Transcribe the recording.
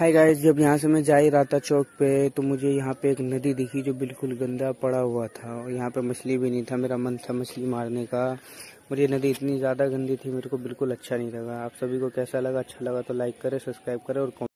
Hi guys, जब यहाँ से मैं जा ही रहा था चौक पे तो मुझे यहाँ पे एक नदी दिखी जो बिल्कुल गंदा पड़ा हुआ था और यहाँ पे मछली भी नहीं था। मेरा मन था मछली मारने का, और ये नदी इतनी ज़्यादा गंदी थी, मेरे को बिल्कुल अच्छा नहीं लगा। आप सभी को कैसा लगा? अच्छा लगा तो लाइक करें, सब्सक्राइब करें और